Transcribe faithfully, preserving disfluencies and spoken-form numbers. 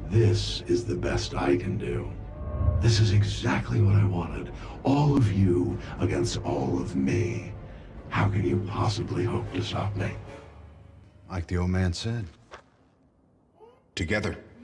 This is the best I can do. This is exactly what I wanted. All of you against all of me. How can you possibly hope to stop me? Like the old man said, together.